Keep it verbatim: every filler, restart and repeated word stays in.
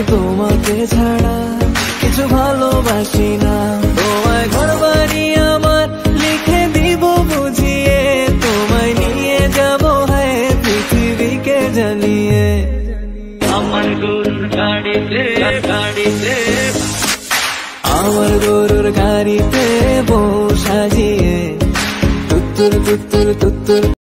তোমাকে ছাড়া কিছু ভালোবাসি না। তোমায় ঘর বাড়ি আমার লিখে দিব বুঝিয়ে, তোমায় নিয়ে যাব হ্যাঁ পৃথিবীকে জানিয়ে। আমার গরুর গাড়িতে গাড়িতে আমার গরুর গাড়িতে বউ সাজিয়ে তুত্তুর তুত্তুর তুত্তুর